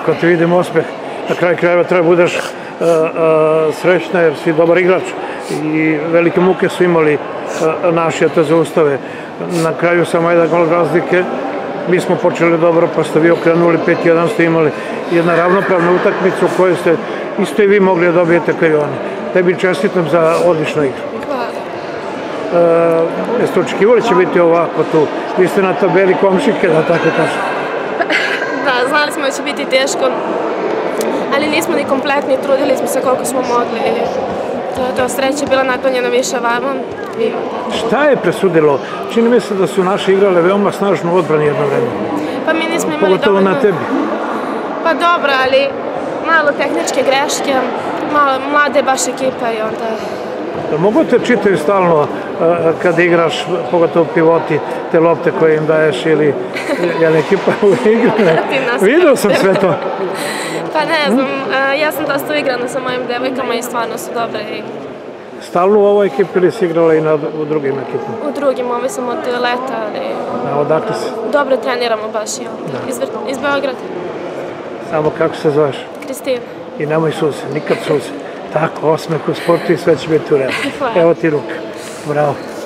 kad ti vidim osmeh, na kraju krajeva treba budeš srećna jer si dobar igrač i velike muke su imali naši da te zaustave. Na kraju samo jedan gol razlike, mi smo počeli dobro pa ste vi okrenuli 5-1, ste imali jedna ravnopravna utakmica u kojoj ste isto i vi mogli da dobijete kao i oni. Tebi čestitam za odličnu igru. Jeste očekivali će biti ovako tu? Vi ste na tabeli komšike, da tako kažem. Da, znali smo da će biti teško, ali nismo ni kompletni, trudili smo se koliko smo mogli. To sreća bila naklonjena više vama. Šta je presudilo? Čini mi se da su naši igrale veoma snažno u odbrani jedno vreme. Pa mi nismo imali dovoljno... Pogotovo na tebi. Pa dobro, ali malo tehničke greške, malo mlade baš ekipa i onda... Mogu te čitaju stalno kada igraš, pogotovo pivoti, te lopte koje im daješ ili je li ekipa u igru? Vidio sam sve to. Pa ne znam, ja sam dosta igrana sa mojim devojkama i stvarno su dobre. Stalno u ovoj ekipi ili si igrala i u drugim ekipama? U drugim, ovaj sam od leta, ali... A odakle si? Dobro treniramo baš i iz Beograda. Samo kako se zoveš? Kristina. I nemoj suze, nikad suze. Tako, osmeh u sportu i sve će biti u redu. Evo ti ruka. Bravo.